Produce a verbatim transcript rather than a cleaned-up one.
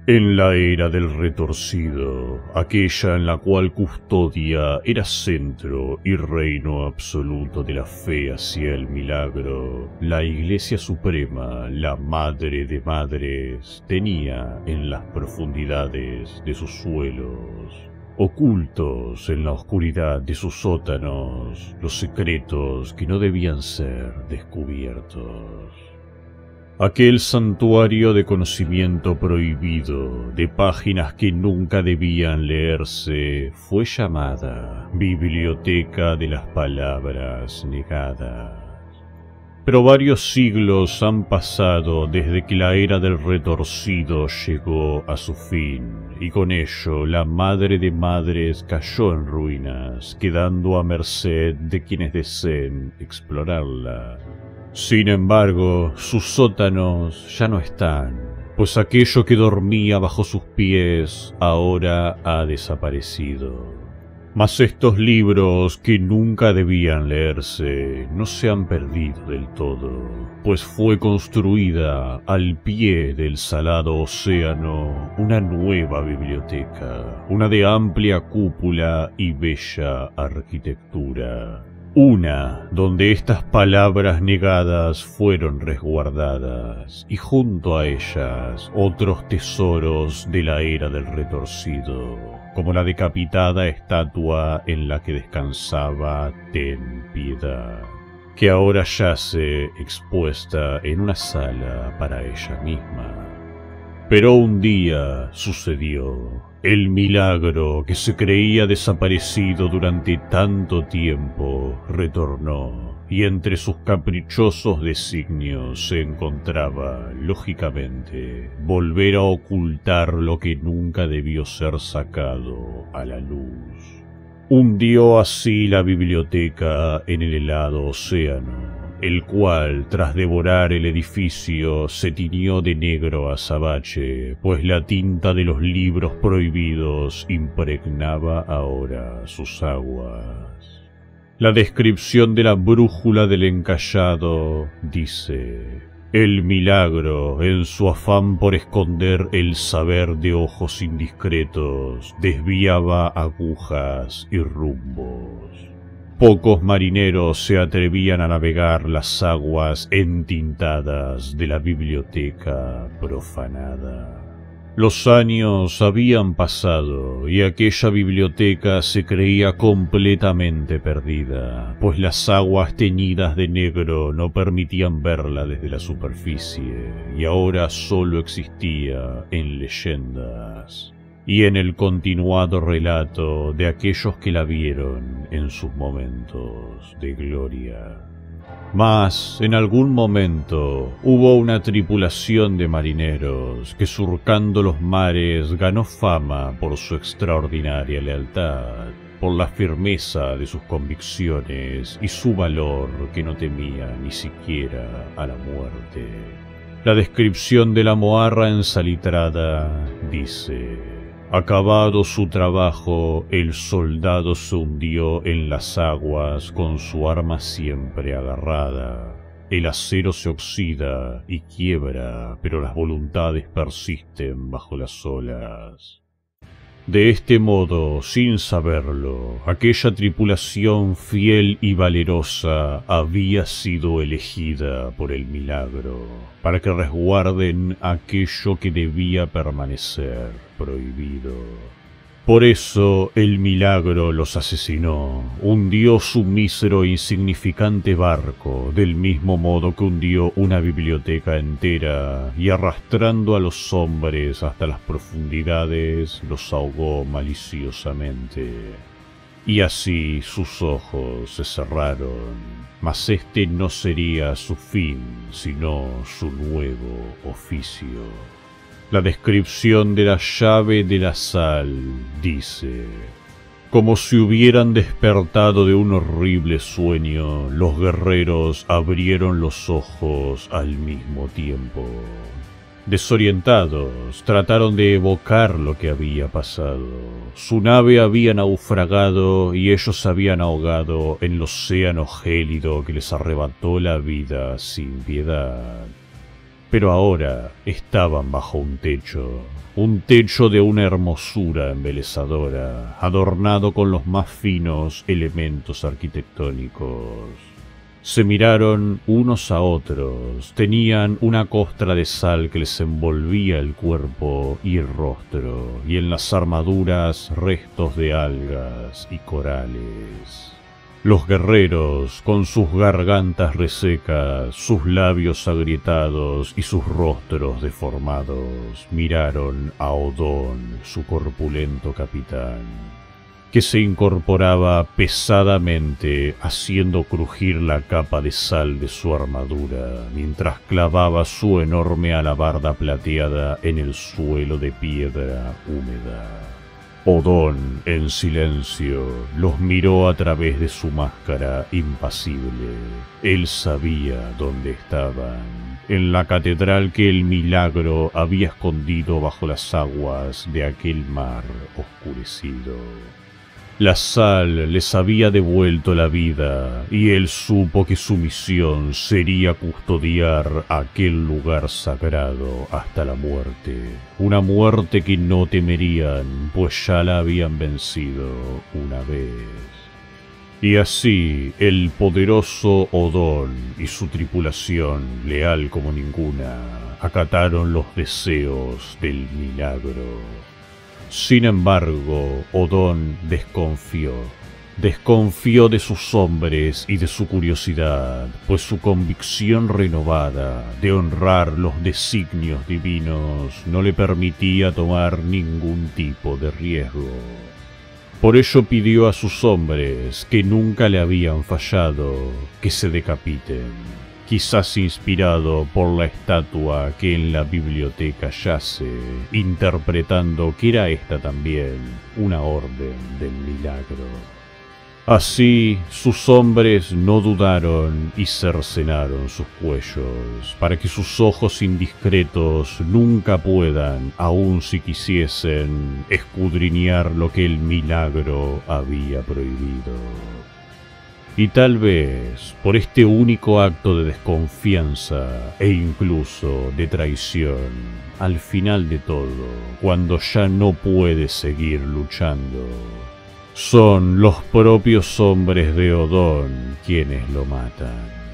En la era del retorcido, aquella en la cual Custodia era centro y reino absoluto de la fe hacia el milagro, la Iglesia Suprema, la Madre de Madres, tenía en las profundidades de sus suelos, ocultos en la oscuridad de sus sótanos, los secretos que no debían ser descubiertos. Aquel santuario de conocimiento prohibido, de páginas que nunca debían leerse, fue llamada Biblioteca de las Palabras Negadas. Pero varios siglos han pasado desde que la era del retorcido llegó a su fin, y con ello la Madre de Madres cayó en ruinas, quedando a merced de quienes deseen explorarla. Sin embargo, sus sótanos ya no están, pues aquello que dormía bajo sus pies ahora ha desaparecido. Mas estos libros que nunca debían leerse no se han perdido del todo, pues fue construida al pie del salado océano una nueva biblioteca, una de amplia cúpula y bella arquitectura. Una donde estas palabras negadas fueron resguardadas, y junto a ellas otros tesoros de la era del retorcido, como la decapitada estatua en la que descansaba Ten Piedad, que ahora yace expuesta en una sala para ella misma. Pero un día sucedió. El milagro que se creía desaparecido durante tanto tiempo retornó, y entre sus caprichosos designios se encontraba, lógicamente, volver a ocultar lo que nunca debió ser sacado a la luz. Hundió así la biblioteca en el helado océano, el cual, tras devorar el edificio, se tiñó de negro azabache, pues la tinta de los libros prohibidos impregnaba ahora sus aguas. La descripción de la brújula del encallado dice: el milagro, en su afán por esconder el saber de ojos indiscretos, desviaba agujas y rumbos. Pocos marineros se atrevían a navegar las aguas entintadas de la biblioteca profanada. Los años habían pasado y aquella biblioteca se creía completamente perdida, pues las aguas teñidas de negro no permitían verla desde la superficie, y ahora solo existía en leyendas y en el continuado relato de aquellos que la vieron en sus momentos de gloria. Mas, en algún momento, hubo una tripulación de marineros que, surcando los mares, ganó fama por su extraordinaria lealtad, por la firmeza de sus convicciones y su valor que no temía ni siquiera a la muerte. La descripción de la moarra ensalitrada dice: acabado su trabajo, el soldado se hundió en las aguas con su arma siempre agarrada. El acero se oxida y quiebra, pero las voluntades persisten bajo las olas. De este modo, sin saberlo, aquella tripulación fiel y valerosa había sido elegida por el milagro, para que resguarden aquello que debía permanecer prohibido. Por eso el milagro los asesinó, hundió su mísero e insignificante barco, del mismo modo que hundió una biblioteca entera, y arrastrando a los hombres hasta las profundidades, los ahogó maliciosamente. Y así sus ojos se cerraron, mas este no sería su fin, sino su nuevo oficio. La descripción de la llave de la sal dice: como si hubieran despertado de un horrible sueño, los guerreros abrieron los ojos al mismo tiempo. Desorientados, trataron de evocar lo que había pasado. Su nave había naufragado y ellos se habían ahogado en el océano gélido que les arrebató la vida sin piedad. pero ahora estaban bajo un techo, un techo de una hermosura embelezadora, adornado con los más finos elementos arquitectónicos. Se miraron unos a otros, tenían una costra de sal que les envolvía el cuerpo y el rostro, y en las armaduras restos de algas y corales. Los guerreros, con sus gargantas resecas, sus labios agrietados y sus rostros deformados, miraron a Odón, su corpulento capitán, que se incorporaba pesadamente, haciendo crujir la capa de sal de su armadura, mientras clavaba su enorme alabarda plateada en el suelo de piedra húmeda. Odón, en silencio, los miró a través de su máscara impasible. Él sabía dónde estaban, en la catedral que el milagro había escondido bajo las aguas de aquel mar oscurecido. La sal les había devuelto la vida, y él supo que su misión sería custodiar aquel lugar sagrado hasta la muerte. Una muerte que no temerían, pues ya la habían vencido una vez. Y así, el poderoso Odón y su tripulación, leal como ninguna, acataron los deseos del milagro. Sin embargo, Odón desconfió. Desconfió de sus hombres y de su curiosidad, pues su convicción renovada de honrar los designios divinos no le permitía tomar ningún tipo de riesgo. Por ello pidió a sus hombres, que nunca le habían fallado, que se decapiten. Quizás inspirado por la estatua que en la biblioteca yace, interpretando que era esta también una orden del milagro. Así, sus hombres no dudaron y cercenaron sus cuellos, para que sus ojos indiscretos nunca puedan, aun si quisiesen, escudriñar lo que el milagro había prohibido. Y tal vez, por este único acto de desconfianza e incluso de traición, al final de todo, cuando ya no puede seguir luchando, son los propios hombres de Odón quienes lo matan.